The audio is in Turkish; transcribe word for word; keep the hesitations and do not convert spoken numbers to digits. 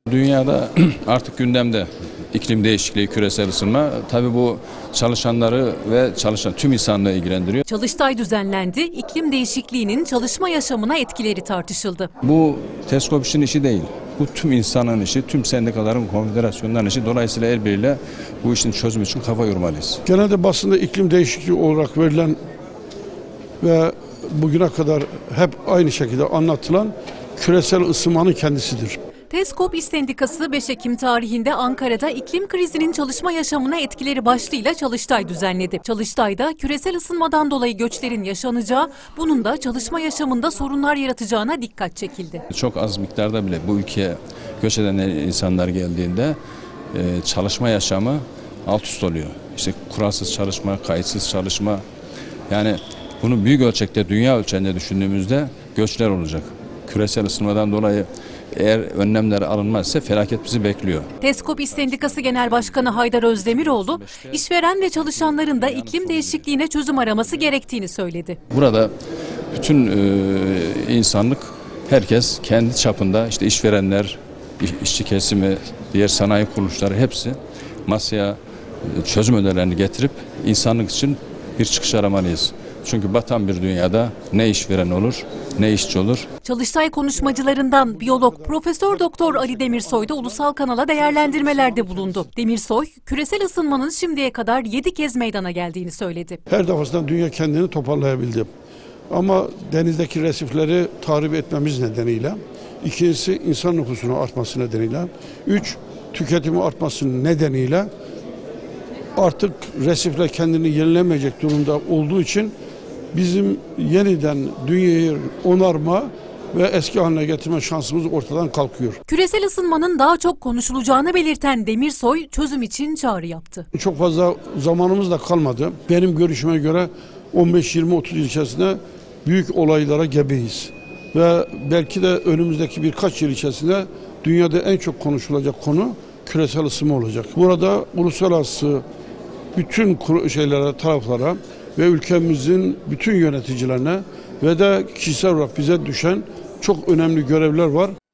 Dünyada artık gündemde iklim değişikliği, küresel ısınma. Tabii bu çalışanları ve çalışan tüm insanlığı ilgilendiriyor. Çalıştay düzenlendi, iklim değişikliğinin çalışma yaşamına etkileri tartışıldı. Bu TESKOP işin işi değil. Bu tüm insanın işi, tüm sendikaların, konfederasyonların işi. Dolayısıyla el birliğiyle bu işin çözümü için kafa yormalıyız. Genelde basında iklim değişikliği olarak verilen ve bugüne kadar hep aynı şekilde anlatılan küresel ısınmanın kendisidir. TESKOP İş Sendikası beş Ekim tarihinde Ankara'da iklim krizinin çalışma yaşamına etkileri başlığıyla Çalıştay düzenledi. Çalıştay'da küresel ısınmadan dolayı göçlerin yaşanacağı, bunun da çalışma yaşamında sorunlar yaratacağına dikkat çekildi. Çok az miktarda bile bu ülkeye göç eden insanlar geldiğinde çalışma yaşamı alt üst oluyor. İşte kuralsız çalışma, kayıtsız çalışma, yani bunu büyük ölçekte dünya ölçeğinde düşündüğümüzde göçler olacak. Küresel ısınmadan dolayı eğer önlemler alınmazsa felaket bizi bekliyor. TESKOP İş Sendikası Genel Başkanı Haydar Özdemiroğlu, işveren ve çalışanların da iklim değişikliğine çözüm araması gerektiğini söyledi. Burada bütün e, insanlık, herkes kendi çapında, işte işverenler, işçi kesimi, diğer sanayi kuruluşları hepsi masaya çözüm önerilerini getirip insanlık için bir çıkış aramalıyız. Çünkü batan bir dünyada ne işveren olur, ne işçi olur. Çalıştay konuşmacılarından biyolog Profesör Doktor Ali Demirsoy da ulusal kanala değerlendirmelerde bulundu. Demirsoy, küresel ısınmanın şimdiye kadar yedi kez meydana geldiğini söyledi. Her defasında dünya kendini toparlayabildi. Ama denizdeki resifleri tahrip etmemiz nedeniyle, ikincisi insan nüfusunun artması nedeniyle, üç tüketimi artması nedeniyle artık resifler kendini yenilemeyecek durumda olduğu için bizim yeniden dünyayı onarma ve eski haline getirme şansımız ortadan kalkıyor. Küresel ısınmanın daha çok konuşulacağını belirten Demirsoy çözüm için çağrı yaptı. Çok fazla zamanımız da kalmadı. Benim görüşüme göre on beş yirmi otuz yıl içerisinde büyük olaylara gebeyiz. Ve belki de önümüzdeki birkaç yıl içerisinde dünyada en çok konuşulacak konu küresel ısınma olacak. Burada uluslararası bütün şeylere, taraflara ve ülkemizin bütün yöneticilerine ve de kişisel olarak bize düşen çok önemli görevler var.